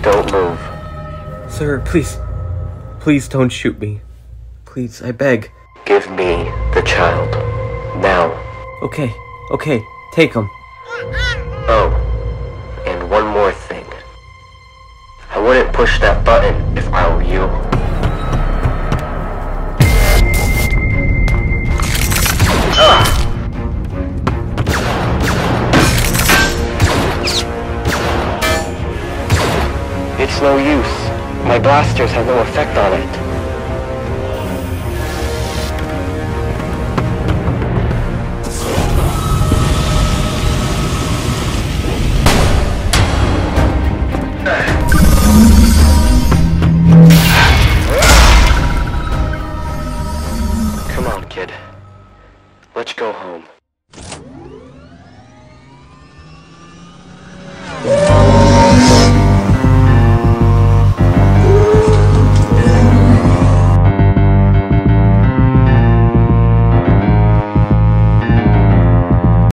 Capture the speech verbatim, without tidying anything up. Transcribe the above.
Don't move. Sir, please. Please don't shoot me. Please, I beg. Give me the child. Now. Okay, okay, take him. Oh, and one more thing. I wouldn't push that button if I were you. Ugh. It's no use. My blasters have no effect on it.